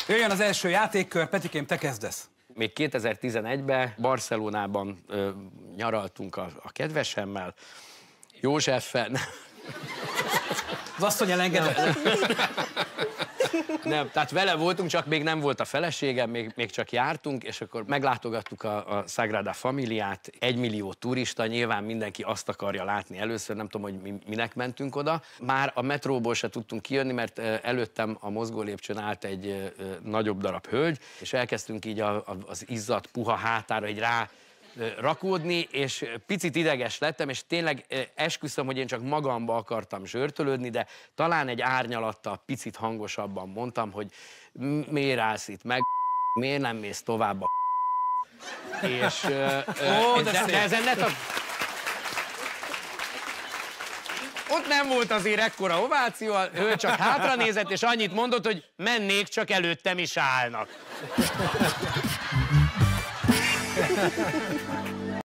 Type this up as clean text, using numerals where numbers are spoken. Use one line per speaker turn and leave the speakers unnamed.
Jöjjön az első játékkör, Petikém, te kezdesz.
Még 2011-ben Barcelonában nyaraltunk a kedvesemmel, Józseffel.
Az asszony elengedett.
Nem, tehát vele voltunk, csak még nem volt a feleségem, még csak jártunk, és akkor meglátogattuk a Sagrada Familiát, 1 millió turista, nyilván mindenki azt akarja látni először, nem tudom, hogy minek mentünk oda. Már a metróból se tudtunk kijönni, mert előttem a mozgólépcsőn állt egy nagyobb darab hölgy, és elkezdtünk így az izzadt, puha hátára így rá rakódni, és picit ideges lettem, és tényleg esküszöm, hogy én csak magamba akartam zsörtölődni, de talán egy árnyalattal picit hangosabban mondtam, hogy miért állsz itt meg, miért nem mész tovább a és de ezen ne ott nem volt azért ekkora ováció, ő csak hátranézett, és annyit mondott, hogy mennék, csak előttem is állnak.